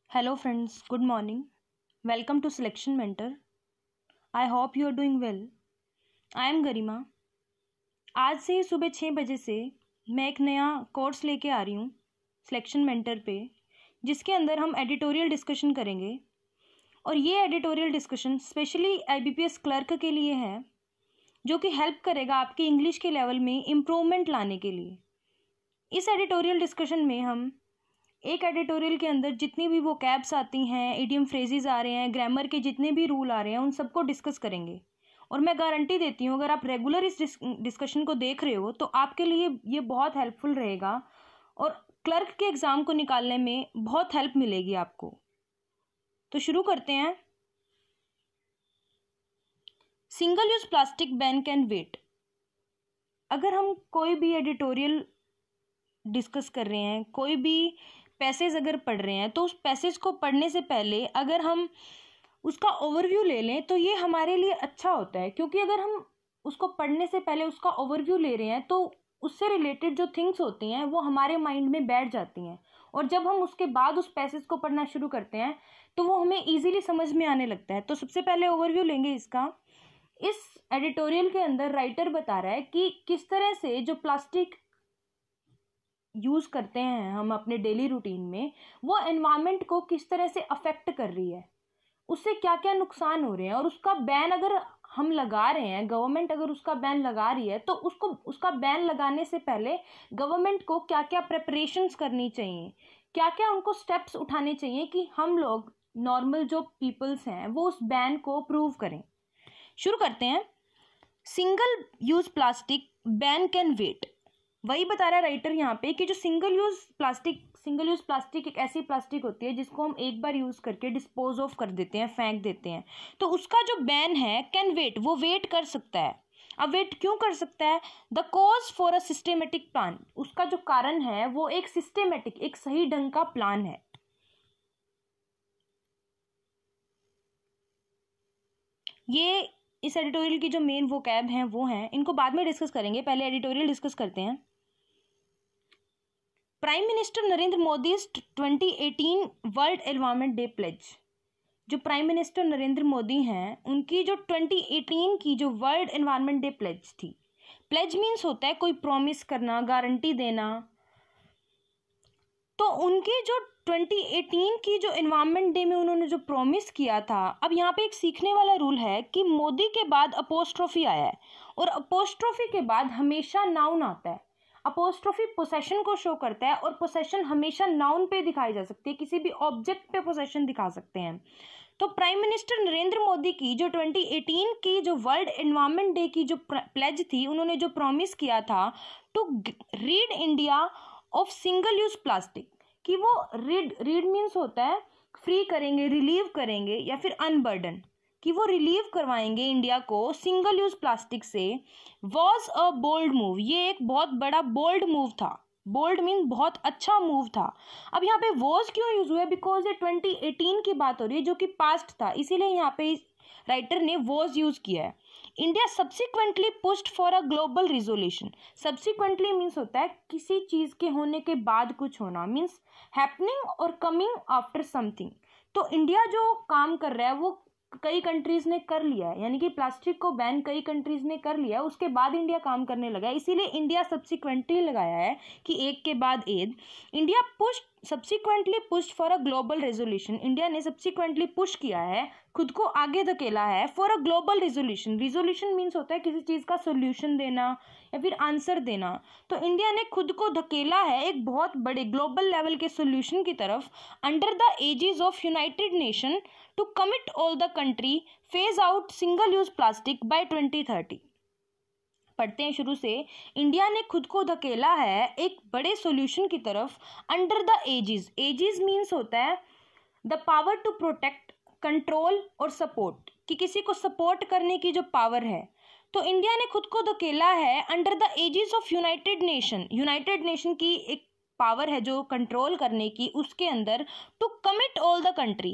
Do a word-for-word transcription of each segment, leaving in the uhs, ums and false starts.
Hello friends, good morning. Welcome to Selection Mentor. I hope you are doing well. I am गरिमा. आज से सुबह छः बजे से मैं एक नया कोर्स लेके आ रही हूँ सिलेक्शन मेंटर पे, जिसके अंदर हम एडिटोरियल डिस्कशन करेंगे। और ये editorial discussion specially IBPS clerk के लिए है, जो कि हेल्प करेगा आपके इंग्लिश के लेवल में इम्प्रूवमेंट लाने के लिए। इस एडिटोरियल डिस्कशन में हम एक एडिटोरियल के अंदर जितनी भी वो कैब्स आती हैं, इडियम फ्रेजेस आ रहे हैं, ग्रामर के जितने भी रूल आ रहे हैं, उन सबको डिस्कस करेंगे। और मैं गारंटी देती हूँ, अगर आप रेगुलर इस डिस्कशन को देख रहे हो तो आपके लिए ये बहुत हेल्पफुल रहेगा और क्लर्क के एग्ज़ाम को निकालने में बहुत हेल्प मिलेगी आपको। तो शुरू करते हैं। Single use plastic ban can wait. अगर हम कोई भी एडिटोरियल डिस्कस कर रहे हैं, कोई भी पैसेज अगर पढ़ रहे हैं, तो उस पैसेज को पढ़ने से पहले अगर हम उसका ओवरव्यू ले लें तो ये हमारे लिए अच्छा होता है। क्योंकि अगर हम उसको पढ़ने से पहले उसका ओवरव्यू ले रहे हैं तो उससे रिलेटेड जो थिंग्स होती हैं वो हमारे माइंड में बैठ जाती हैं, और जब हम उसके बाद उस पैसेज को पढ़ना शुरू करते हैं तो वो हमें ईजिली समझ में आने लगता है। तो सबसे पहले ओवरव्यू लेंगे इसका। इस एडिटोरियल के अंदर राइटर बता रहा है कि किस तरह से जो प्लास्टिक यूज़ करते हैं हम अपने डेली रूटीन में, वो एनवायरनमेंट को किस तरह से अफेक्ट कर रही है, उससे क्या क्या नुकसान हो रहे हैं, और उसका बैन अगर हम लगा रहे हैं, गवर्नमेंट अगर उसका बैन लगा रही है, तो उसको उसका बैन लगाने से पहले गवर्नमेंट को क्या क्या प्रिपरेशंस करनी चाहिए, क्या क्या उनको स्टेप्स उठाने चाहिए कि हम लोग नॉर्मल जो पीपल्स हैं वो उस बैन को अप्रूव करें। शुरू करते हैं। Single use plastic ban can wait. वही बता रहा है राइटर यहाँ पे कि जो single use plastic single use plastic एक ऐसी प्लास्टिक होती है जिसको हम एक बार यूज करके डिस्पोज ऑफ कर देते हैं, फेंक देते हैं। तो उसका जो बैन है कैन वेट, वो वेट कर सकता है। अब वेट क्यों कर सकता है? The cause for a systematic plan. उसका जो कारण है वो एक सिस्टेमेटिक, एक सही ढंग का प्लान है। ये इस एडिटोरियल की जो मेन वो कैब हैं वो हैं, इनको बाद में डिस्कस करेंगे, पहले एडिटोरियल डिस्कस करते हैं। Prime minister Narendra Modi twenty eighteen world environment day pledge. जो प्राइम मिनिस्टर नरेंद्र मोदी हैं, उनकी जो ट्वेंटी एटीन की जो वर्ल्ड एनवायरनमेंट डे प्लेज थी। प्लेज मीन्स होता है कोई प्रॉमिस करना, गारंटी देना। तो उनकी जो ट्वेंटी एटीन की जो एनवायरनमेंट डे में उन्होंने जो प्रॉमिस किया था, अब यहाँ पे एक सीखने वाला रूल है कि मोदी के बाद अपोस्ट्रोफी आया है, और अपोस्ट्रोफी के बाद हमेशा नाउन आता है। अपोस्ट्रोफी पोसेशन को शो करता है, और पोसेशन हमेशा नाउन पे दिखाई जा सकती है, किसी भी ऑब्जेक्ट पे पोसेशन दिखा सकते हैं। तो प्राइम मिनिस्टर नरेंद्र मोदी की जो ट्वेंटी एटीन की जो वर्ल्ड एनवायरनमेंट डे की जो प्लेज थी, उन्होंने जो प्रॉमिस किया था to rid India of single use plastic, कि वो रीड रीड मीन्स होता है फ्री करेंगे, रिलीव करेंगे, या फिर अनबर्डन, कि वो रिलीव करवाएंगे इंडिया को सिंगल यूज प्लास्टिक से। Was a bold move. ये एक बहुत बड़ा बोल्ड मूव था। बोल्ड मीन बहुत अच्छा मूव था। अब यहाँ पे वॉज क्यों यूज हुआ है? बिकॉज ये ट्वेंटी एटीन की बात हो रही है जो कि पास्ट था, इसीलिए यहाँ पे राइटर ने वॉज यूज किया है। India subsequently pushed for a global resolution. Subsequently means होता है किसी चीज के होने के बाद कुछ होना, मीन्स हैपनिंग और कमिंग आफ्टर समथिंग। तो इंडिया जो काम कर रहा है वो कई कंट्रीज ने कर लिया है, यानी कि प्लास्टिक को बैन कई कंट्रीज ने कर लिया है, उसके बाद इंडिया काम करने लगा है। इसीलिए इंडिया सब्सिक्वेंटली लगाया है कि एक के बाद एक। India push subsequently pushed for a global resolution. India ने सब्सिक्वेंटली पुश किया है, खुद को आगे धकेला है for a global resolution. Resolution means होता है किसी चीज़ का सोल्यूशन देना या फिर आंसर देना। तो इंडिया ने खुद को धकेला है एक बहुत बड़े ग्लोबल लेवल के सोल्यूशन की तरफ, under the aegis of United Nation to commit all the country phase out single use plastic by twenty thirty. पढ़ते हैं शुरू से। इंडिया ने खुद को धकेला है एक बड़े सॉल्यूशन की तरफ, under the aegis. Aegis means होता है the power to protect, control और सपोर्ट, कि किसी को सपोर्ट करने की जो पावर है। तो इंडिया ने खुद को धकेला है under the aegis of United Nation. United Nation की एक पावर है जो कंट्रोल करने की, उसके अंदर to commit all the country.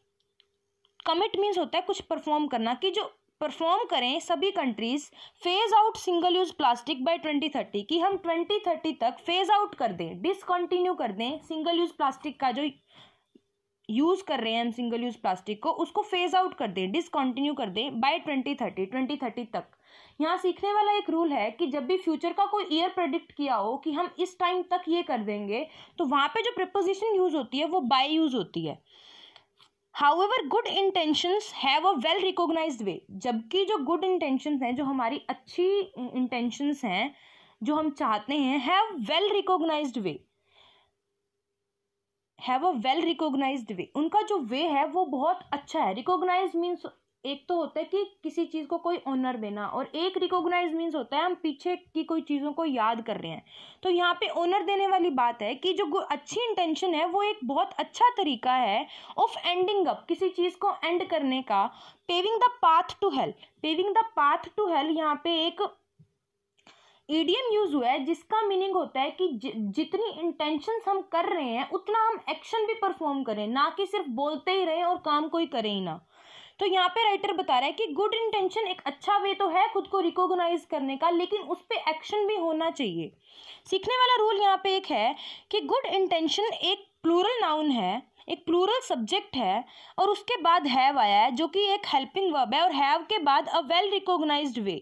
Commit means होता है कुछ परफॉर्म करना, कि जो परफॉर्म करें सभी countries phase out single use plastic by twenty thirty, कि हम ट्वेंटी थर्टी तक फेज आउट कर दें, डिसकंटिन्यू कर दें सिंगल यूज प्लास्टिक का जो यूज़ कर रहे हैं हम सिंगल यूज़ प्लास्टिक को, उसको फेज आउट कर दें, डिसकंटिन्यू कर दें by twenty thirty twenty thirty तक। यहाँ सीखने वाला एक रूल है कि जब भी फ्यूचर का कोई ईयर प्रेडिक्ट किया हो कि हम इस टाइम तक ये कर देंगे, तो वहाँ पे जो प्रीपोजिशन यूज होती है वो बाय यूज होती है। However, good intentions have a well recognized way, जबकि जो good intentions हैं, जो हमारी अच्छी intentions हैं, जो हम चाहते हैं, have well recognized way, have a well recognized way, उनका जो way है वो बहुत अच्छा है। recognize means एक तो होता है कि किसी चीज़ को कोई ऑनर देना, और एक रिकॉग्नाइज मीन्स होता है हम पीछे की कोई चीज़ों को याद कर रहे हैं। तो यहाँ पे ऑनर देने वाली बात है कि जो अच्छी इंटेंशन है वो एक बहुत अच्छा तरीका है ऑफ एंडिंग अप, किसी चीज़ को एंड करने का। Paving the path to hell, paving the path to hell यहाँ पे एक ईडियम यूज हुआ है जिसका मीनिंग होता है कि ज, जितनी इंटेंशंस हम कर रहे हैं उतना हम एक्शन भी परफॉर्म करें, ना कि सिर्फ बोलते ही रहें और काम कोई करे ही ना। तो यहाँ पे राइटर बता रहा है कि गुड इंटेंशन एक अच्छा वे तो है खुद को रिकॉग्नाइज करने का, लेकिन उस पर एक्शन भी होना चाहिए। सीखने वाला रूल यहाँ पे एक है कि गुड इंटेंशन एक प्लूरल नाउन है, एक प्लूरल सब्जेक्ट है, और उसके बाद हैव आया है जो कि एक हेल्पिंग वर्ब है, और हैव के बाद अ वेल रिकॉग्नाइज्ड वे,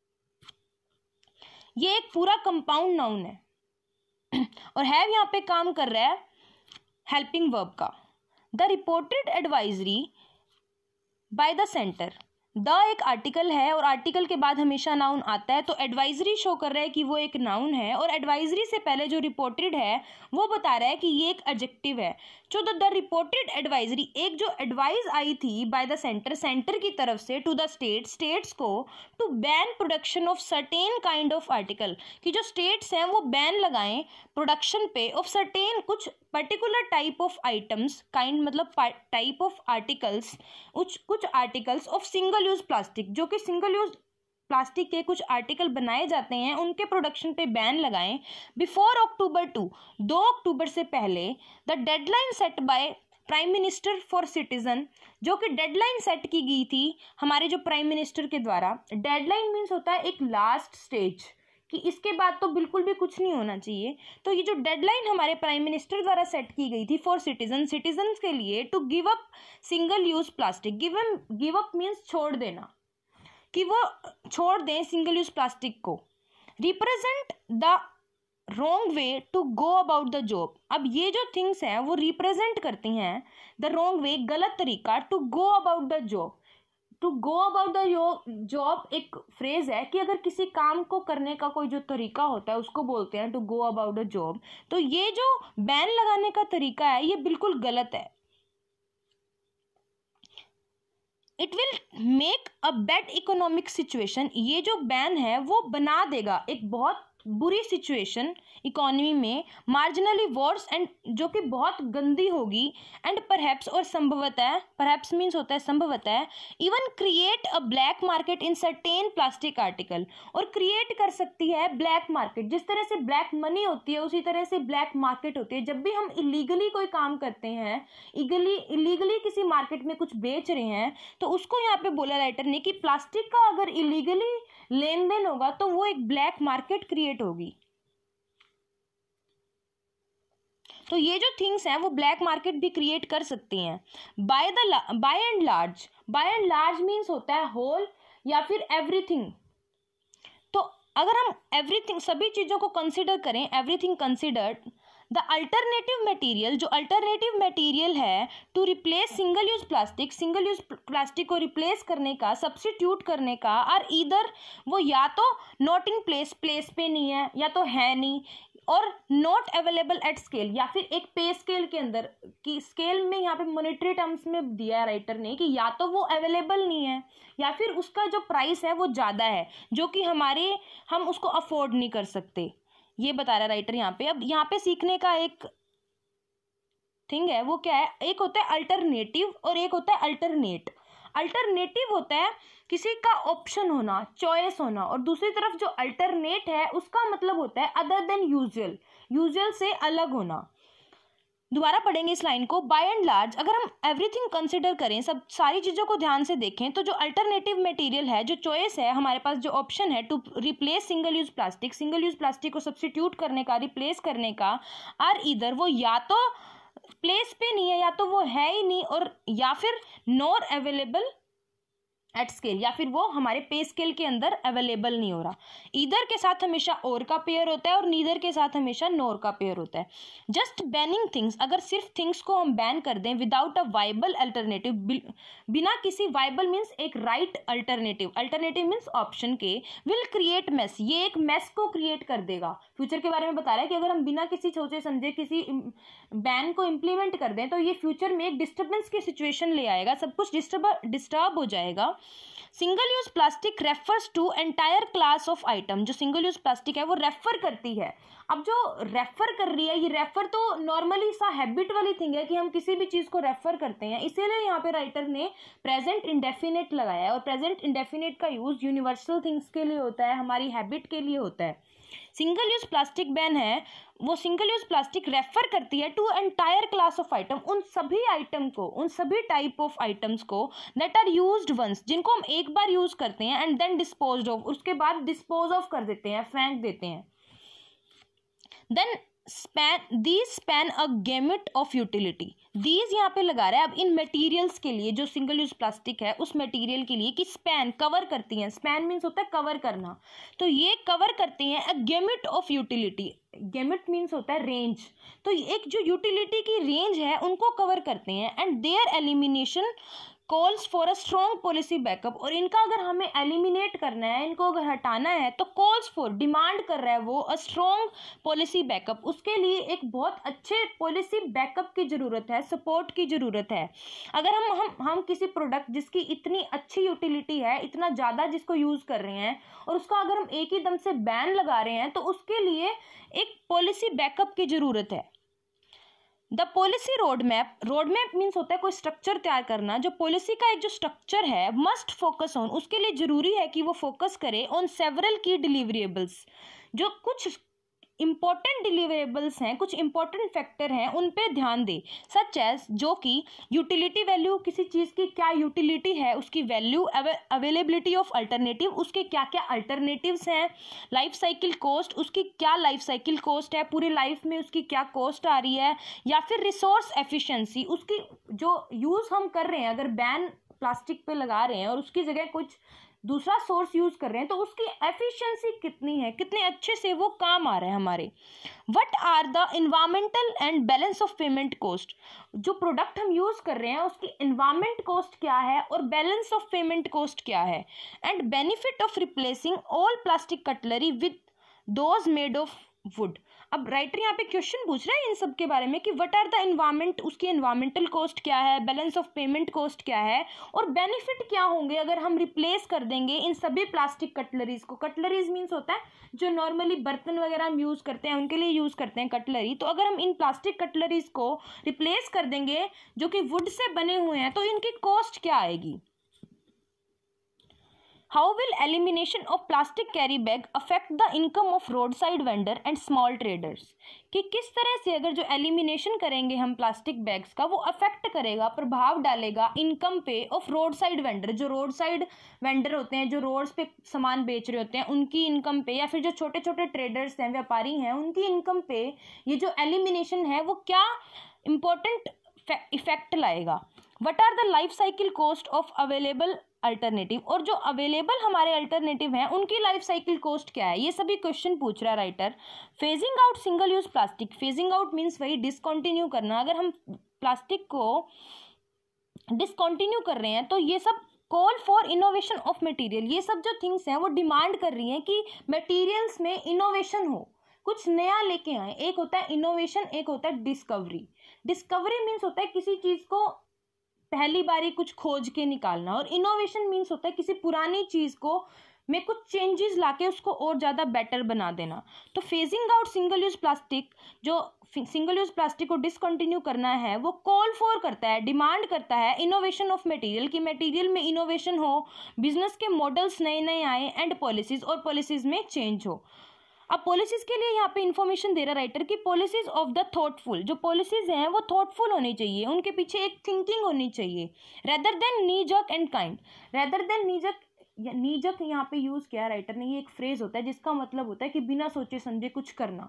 ये एक पूरा कंपाउंड नाउन है और हैव यहाँ पे काम कर रहा है हेल्पिंग वर्ब का। The reported advisory by the centre, the एक आर्टिकल है और आर्टिकल के बाद हमेशा नाउन आता है, तो एडवाइजरी शो कर रहा है कि वो एक नाउन है, और एडवाइजरी से पहले जो रिपोर्टेड है वो बता रहा है कि ये एक एडजेक्टिव है। जो द रिपोर्टेड एडवाइजरी, एक जो एडवाइस आई थी बाय द सेंटर, सेंटर की तरफ से टू द स्टेट, स्टेट्स को to ban production of certain kind of article, कि जो स्टेट्स हैं वो बैन लगाएं प्रोडक्शन पे ऑफ सर्टेन, कुछ particular type of items, kind मतलब टाइप ऑफ आर्टिकल्स, कुछ कुछ articles of single use plastic, जो कि सिंगल यूज प्लास्टिक के कुछ आर्टिकल बनाए जाते हैं उनके प्रोडक्शन पे बैन लगाएं बिफोर अक्टूबर टू, दो अक्टूबर से पहले। The deadline set by prime minister for citizen, जो कि डेडलाइन सेट की गई थी हमारे जो प्राइम मिनिस्टर के द्वारा। डेडलाइन मीन्स होता है एक लास्ट स्टेज, कि इसके बाद तो बिल्कुल भी कुछ नहीं होना चाहिए। तो ये जो डेडलाइन हमारे प्राइम मिनिस्टर द्वारा सेट की गई थी फॉर सिटीजन, सिटीजन के लिए, to give up single use plastic, give give up means छोड़ देना, कि वो छोड़ दें सिंगल यूज प्लास्टिक को। Represent the wrong way to go about the job, अब ये जो थिंग्स हैं वो रिप्रेजेंट करती हैं द रॉन्ग वे, गलत तरीका, to go about the job. To go about the job एक फ्रेज है कि अगर किसी काम को करने का कोई जो तरीका होता है उसको बोलते हैं to go about the job. तो ये जो बैन लगाने का तरीका है ये बिल्कुल गलत है। It will make a bad economic situation, ये जो बैन है वो बना देगा एक बहुत बुरी सिचुएशन इकोनॉमी में, मार्जिनली वर्स, एंड जो कि बहुत गंदी होगी, एंड परहैप्स और संभवतः, परहैप्स मीन्स होता है संभवतः, even create a black market in certain plastic article, और क्रिएट कर सकती है ब्लैक मार्केट। जिस तरह से ब्लैक मनी होती है उसी तरह से ब्लैक मार्केट होती है। जब भी हम इलीगली कोई काम करते हैं, इलीगली इलीगली किसी मार्केट में कुछ बेच रहे हैं, तो उसको यहाँ पे बोला राइटर ने कि प्लास्टिक का अगर इलीगली लेन देन होगा तो वो एक ब्लैक मार्केट क्रिएट होगी। तो ये जो थिंग्स हैं वो ब्लैक मार्केट भी क्रिएट कर सकती हैं। By the by and large, by and large means होता है होल या फिर एवरीथिंग। तो अगर हम एवरीथिंग, सभी चीज़ों को कंसिडर करें, everything considered, the alternative material, जो अल्टरनेटिव मटेरियल है to replace single use plastic, single use plastic को रिप्लेस करने का, सब्स्टिट्यूट करने का, और ईदर वो या तो नॉट इन प्लेस, प्लेस पे नहीं है, या तो है नहीं, और नॉट अवेलेबल एट स्केल, या फिर एक पे स्केल के अंदर, कि स्केल में यहाँ पे मॉनेटरी टर्म्स में दिया राइटर ने कि या तो वो अवेलेबल नहीं है या फिर उसका जो प्राइस है वो ज़्यादा है, जो कि हमारे हम उसको अफोर्ड नहीं कर सकते, ये बता रहा है राइटर यहाँ पे। अब यहाँ पे सीखने का एक थिंग है वो क्या है, एक होता है अल्टरनेटिव और एक होता है अल्टरनेट। अल्टरनेटिव होता है किसी का ऑप्शन होना, चॉइस होना, और दूसरी तरफ जो अल्टरनेट है उसका मतलब होता है अदर देन यूजुअल, यूजुअल से अलग होना। दोबारा पढ़ेंगे इस लाइन को। बाय एंड लार्ज, अगर हम एवरीथिंग कंसिडर करें, सब सारी चीज़ों को ध्यान से देखें, तो जो अल्टरनेटिव मटेरियल है, जो चॉइस है हमारे पास, जो ऑप्शन है to replace single use plastic, single use plastic को सब्स्टिट्यूट करने का, रिप्लेस करने का, आर ईदर वो या तो प्लेस पे नहीं है, या तो वो है ही नहीं, और या फिर नॉर अवेलेबल एट स्केल, या फिर वो हमारे पे स्केल के अंदर अवेलेबल नहीं हो रहा। ईदर के साथ हमेशा और का पेयर होता है और नीदर के साथ हमेशा नोर का पेयर होता है। जस्ट बैनिंग थिंग्स, अगर सिर्फ थिंग्स को हम बैन कर दें विदाउट अ वाइबल अल्टरनेटिव, बिना किसी वाइबल मीन्स एक right alternative, alternative means option के, विल क्रिएट मेस, ये एक मेस को क्रिएट कर देगा। फ्यूचर के बारे में बता रहा है कि अगर हम बिना किसी सोचे समझे किसी बैन को इम्प्लीमेंट कर दें तो ये फ्यूचर में एक डिस्टर्बेंस की सिचुएशन ले आएगा, सब कुछ डिस्टर्ब डिस्टर्ब हो जाएगा। Single use plastic refers to entire class of item, जो सिंगल यूज प्लास्टिक है वो रेफर करती है। अब जो रेफर कर रही है, ये रेफर तो नॉर्मली सा हैबिट वाली थिंग है कि हम किसी भी चीज को रेफर करते हैं, इसीलिए यहाँ पे राइटर ने प्रेजेंट इंडेफिनेट लगाया है। और प्रेजेंट इंडेफिनेट का यूज यूनिवर्सल थिंग्स के लिए होता है, हमारी हैबिट के लिए होता है। सिंगल यूज प्लास्टिक बैन है, वो सिंगल यूज प्लास्टिक रेफर करती है to entire class of item, उन सभी आइटम को, उन सभी टाइप ऑफ आइटम्स को दैट आर यूज्ड वंस, जिनको हम एक बार यूज करते हैं एंड देन डिस्पोज्ड ऑफ, उसके बाद डिस्पोज ऑफ कर देते हैं, फेंक देते हैं। Then span these span a gamut of utility, these यहाँ पे लगा रहा है अब इन मटेरियल्स के लिए, जो सिंगल यूज प्लास्टिक है उस मटेरियल के लिए कि स्पैन कवर करती हैं, स्पैन मीन्स होता है कवर करना, तो ये कवर करते हैं a gamut of utility, gamut means होता है रेंज, तो एक जो यूटिलिटी की रेंज है उनको कवर करते हैं। And their elimination calls for a strong policy backup, और इनका अगर हमें एलिमिनेट करना है, इनको अगर हटाना है तो कॉल्स फॉर, डिमांड कर रहा है वो अ स्ट्रॉन्ग पॉलिसी बैकअप, उसके लिए एक बहुत अच्छे पॉलिसी बैकअप की ज़रूरत है, सपोर्ट की ज़रूरत है। अगर हम हम हम किसी प्रोडक्ट जिसकी इतनी अच्छी यूटिलिटी है, इतना ज़्यादा जिसको यूज़ कर रहे हैं, और उसका अगर हम एक ही दम से बैन लगा रहे हैं तो उसके लिए एक पॉलिसी बैकअप की ज़रूरत है। The policy road map, road map means होता है कोई स्ट्रक्चर तैयार करना, जो पॉलिसी का एक जो स्ट्रक्चर है मस्ट फोकस ऑन, उसके लिए जरूरी है कि वो फोकस करे ऑन सेवरल की डिलीवरेबल्स, जो कुछ इंपॉर्टेंट डिलीवरेबल्स हैं, कुछ इंपॉर्टेंट फैक्टर हैं, उन पे ध्यान दे, सच एज जो कि यूटिलिटी वैल्यू, किसी चीज़ की क्या यूटिलिटी है, उसकी वैल्यू, अवेलेबिलिटी ऑफ अल्टरनेटिव, उसके क्या क्या अल्टरनेटिव्स हैं, लाइफ साइकिल कॉस्ट, उसकी क्या लाइफ साइकिल कॉस्ट है, पूरी लाइफ में उसकी क्या कॉस्ट आ रही है, या फिर रिसोर्स एफिशिएंसी, उसकी जो यूज़ हम कर रहे हैं, अगर बैन प्लास्टिक पे लगा रहे हैं और उसकी जगह कुछ दूसरा सोर्स यूज कर रहे हैं तो उसकी एफिशिएंसी कितनी है, कितने अच्छे से वो काम आ रहा है हमारे। What are the environmental and balance of payment cost, जो प्रोडक्ट हम यूज कर रहे हैं उसकी इन्वायरमेंट कॉस्ट क्या है और बैलेंस ऑफ पेमेंट कॉस्ट क्या है। And benefit of replacing all plastic cutlery with those made of wood. अब राइटर यहाँ पे क्वेश्चन पूछ रहा है इन सब के बारे में कि व्हाट आर द इन्वायरमेंट, उसकी इन्वायरमेंटल कॉस्ट क्या है, बैलेंस ऑफ पेमेंट कॉस्ट क्या है, और बेनिफिट क्या होंगे अगर हम रिप्लेस कर देंगे इन सभी प्लास्टिक कटलरीज को। कटलरीज मीन्स होता है जो नॉर्मली बर्तन वगैरह हम यूज़ करते हैं उनके लिए यूज़ करते हैं कटलरी, तो अगर हम इन प्लास्टिक कटलरीज को रिप्लेस कर देंगे जो कि वुड से बने हुए हैं तो इनकी कॉस्ट क्या आएगी। How will elimination of plastic carry bag affect the income of roadside vendor and small traders? कि किस तरह से अगर जो एलिमिनेशन करेंगे हम प्लास्टिक बैग्स का वो अफेक्ट करेगा, प्रभाव डालेगा इनकम पे ऑफ रोड साइड वेंडर, जो रोड साइड वेंडर होते हैं, जो रोड्स पे सामान बेच रहे होते हैं उनकी इनकम पे, या फिर जो छोटे छोटे ट्रेडर्स हैं, व्यापारी हैं, उनकी इनकम पे ये जो एलिमिनेशन है वो क्या इम्पोर्टेंट इफेक्ट लाएगा। What are the life cycle cost of available alternative, और जो अवेलेबल हमारे अल्टरनेटिव हैं उनकी लाइफ साइकिल कॉस्ट क्या है, ये सभी क्वेश्चन पूछ रहा है writer. Phasing out single use plastic, phasing out means वही डिसकंटिन्यू करना, अगर हम प्लास्टिक को डिसकंटिन्यू कर रहे हैं तो ये सब call for innovation of material, ये सब जो थिंग्स हैं वो डिमांड कर रही हैं कि मटेरियल्स में इनोवेशन हो, कुछ नया लेके आए। एक होता है इनोवेशन, एक होता है डिस्कवरी। डिस्कवरी मीन्स होता है किसी चीज़ को पहली बारी कुछ खोज के निकालना, और इनोवेशन मीन्स होता है किसी पुरानी चीज़ को में कुछ चेंजेस लाके उसको और ज़्यादा बेटर बना देना। तो phasing out single use plastic, जो सिंगल यूज प्लास्टिक को डिसकंटिन्यू करना है वो कॉल फॉर करता है, डिमांड करता है इनोवेशन ऑफ मटेरियल, कि मटेरियल में इनोवेशन हो, बिजनेस के मॉडल्स नए नए आए, एंड पॉलिसीज, और पॉलिसीज में चेंज हो। अब पॉलिसीज के लिए यहाँ पे इन्फॉर्मेशन दे रहा राइटर कि पॉलिसीज ऑफ द थॉटफुल, जो पॉलिसीज हैं वो थॉटफुल होनी चाहिए, उनके पीछे एक थिंकिंग होनी चाहिए, rather than knee jerk and kind. Rather than knee jerk, knee jerk यहाँ पे यूज किया राइटर ने, ये एक फ्रेज होता है जिसका मतलब होता है कि बिना सोचे समझे कुछ करना।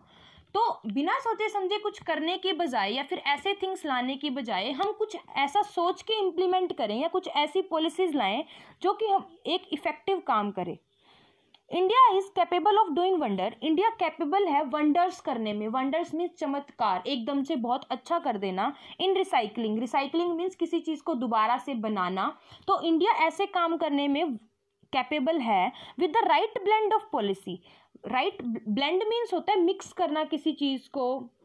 तो बिना सोचे समझे कुछ करने के बजाय या फिर ऐसे थिंग्स लाने की बजाय हम कुछ ऐसा सोच के इम्प्लीमेंट करें या कुछ ऐसी पॉलिसीज लाएं जो कि हम एक इफेक्टिव काम करें। India is capable of doing wonder, India capable है वंडर्स करने में। वंडर्स मीन्स चमत्कार, एकदम से बहुत अच्छा कर देना। इन रिसाइकलिंग, रिसाइकलिंग मीन्स किसी चीज़ को दोबारा से बनाना। तो इंडिया ऐसे काम करने में कैपेबल है with the right blend of policy. Right blend means होता है मिक्स करना किसी चीज़ को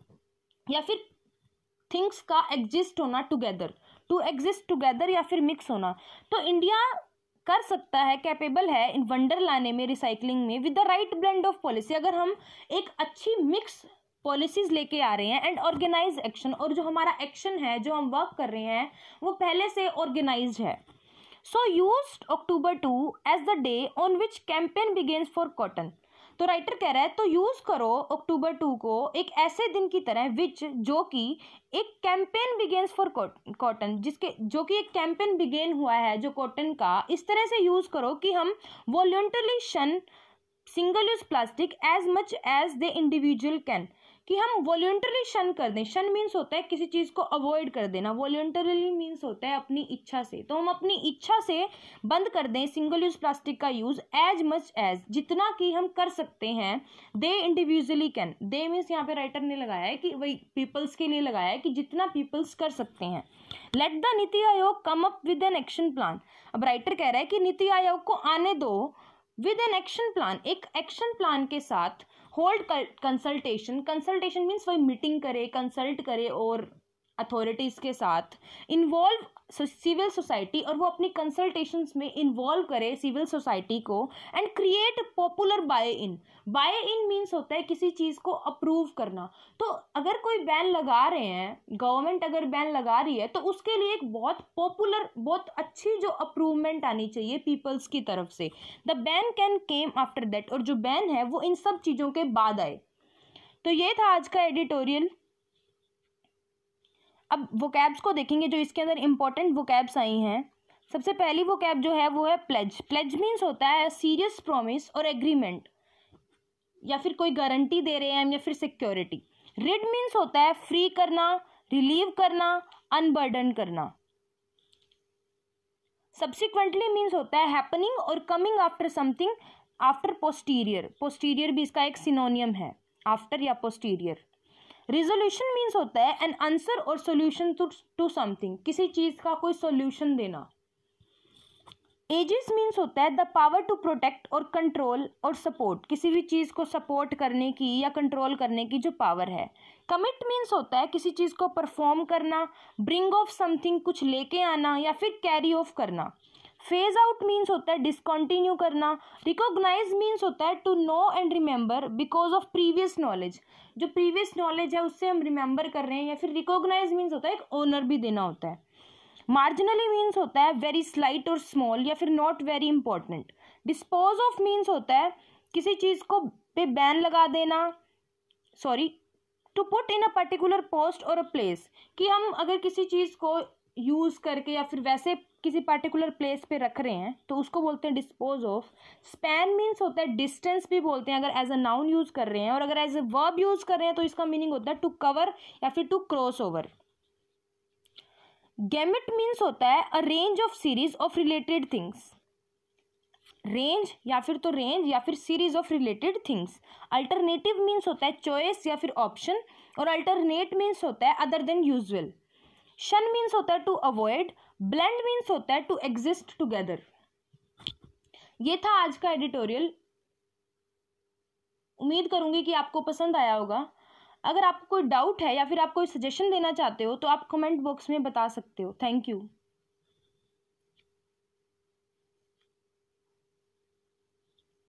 या फिर थिंग्स का एग्जिस्ट होना टुगेदर, टू एग्जिस्ट टुगेदर या फिर मिक्स होना। तो इंडिया कर सकता है, कैपेबल है इन वंडर लाने में, रिसाइकलिंग में, with the right blend of policy. अगर हम एक अच्छी मिक्स पॉलिसीज लेके आ रहे हैं एंड ऑर्गेनाइज एक्शन, और जो हमारा एक्शन है, जो हम वर्क कर रहे हैं, वो पहले से ऑर्गेनाइज है। So used October two as the day on which campaign begins for cotton. तो राइटर कह रहा है तो यूज करो अक्टूबर टू को एक ऐसे दिन की तरह विच, जो कि एक कैंपेन बिगेन्स फॉर कॉटन, जिसके जो कि एक कैंपेन बिगेन हुआ है जो कॉटन का, इस तरह से यूज करो कि हम voluntarily shun single use plastic as much as the individual can, कि हम वॉलंटरली शन कर दें। शन मीन्स होता है किसी चीज़ को अवॉइड कर देना, वॉलंटरली मीन्स होता है अपनी इच्छा से। तो हम अपनी इच्छा से बंद कर दें सिंगल यूज प्लास्टिक का यूज़, एज मच एज, जितना कि हम कर सकते हैं। They individually can, they means यहाँ पे राइटर ने लगाया है कि वही पीपल्स के लिए लगाया है कि जितना पीपल्स कर सकते हैं। Late the Niti Aayog come up with an action plan. अब राइटर कह रहा है कि नीति आयोग को आने दो विद एन एक्शन प्लान, एक एक्शन प्लान के साथ। होल्ड कंसल्टेशन, कंसल्टेशन मीन्स वही मीटिंग करे, कंसल्ट करे और अथॉरिटीज़ के साथ। इन्वॉल्व सिविल सोसाइटी, और वो अपनी कंसल्टेशंस में इन्वॉल्व करे सिविल सोसाइटी को। And create popular buy in, buy in means होता है किसी चीज़ को अप्रूव करना। तो अगर कोई बैन लगा रहे हैं, गवर्नमेंट अगर बैन लगा रही है, तो उसके लिए एक बहुत पॉपुलर, बहुत अच्छी जो अप्रूवमेंट आनी चाहिए पीपल्स की तरफ से। The ban can came after that, और जो बैन है वो इन सब चीज़ों के बाद आए। तो ये था आज का एडिटोरियल। अब वोकैब्स को देखेंगे जो इसके अंदर इंपॉर्टेंट वोकैब्स आई हैं। सबसे पहली वोकैब जो है वो है प्लेज। प्लेज मीन्स होता है सीरियस प्रॉमिस और एग्रीमेंट, या फिर कोई गारंटी दे रहे हैं हम, या फिर सिक्योरिटी। रिड मीन्स होता है फ्री करना, रिलीव करना, अनबर्डन करना। सब्सिक्वेंटली मीन्स होता है हैपनिंग और coming after something, after posterior. Posterior भी इसका एक सिनोनियम है, आफ्टर या पोस्टीरियर। रिजोल्यूशन मीन्स होता है एन आंसर और सोल्यूशन टू टू समथिंग, किसी चीज का कोई सोल्यूशन देना। एजिस मीन्स होता है द पावर टू प्रोटेक्ट और कंट्रोल और सपोर्ट, किसी भी चीज को सपोर्ट करने की या कंट्रोल करने की जो पावर है। कमिट मीन्स होता है किसी चीज को परफॉर्म करना, ब्रिंग ऑफ समथिंग, कुछ लेके आना या फिर कैरी ऑफ करना। फेज आउट मीन्स होता है डिसकंटिन्यू करना। रिकॉग्नाइज मीन्स होता है to know and remember because of previous knowledge, जो प्रीवियस नॉलेज है उससे हम रिमेंबर कर रहे हैं। या फिर रिकॉग्नाइज मीन्स होता है एक ऑनर भी देना होता है। मार्जिनली मीन्स होता है वेरी स्लाइट और स्मॉल, या फिर not very important. Dispose of means होता है किसी चीज़ को पे बैन लगा देना, sorry to put in a particular post और अ प्लेस, कि हम अगर किसी चीज़ को यूज़ करके या फिर वैसे किसी पर्टिकुलर प्लेस पे रख रहे हैं तो उसको बोलते हैं डिस्पोज ऑफ। स्पैन मीन्स होता है डिस्टेंस भी बोलते हैं अगर एज अ नाउन यूज़ कर रहे हैं, और अगर एज अ वर्ब यूज़ कर रहे हैं तो इसका मीनिंग होता है टू कवर या फिर to cross over. Gamut means होता है a range of series of related things, range या फिर तो रेंज या फिर series of related things. Alternative means होता है चॉइस या फिर ऑप्शन, और अल्टरनेट मीन्स होता है other than usual. Shun means होता है टू अवॉइड। ब्लेंड मीन्स होता है टू एग्जिस्ट टुगेदर। ये था आज का एडिटोरियल। उम्मीद करूंगी कि आपको पसंद आया होगा। अगर आपको कोई डाउट है या फिर आप कोई सजेशन देना चाहते हो तो आप कमेंट बॉक्स में बता सकते हो। Thank you.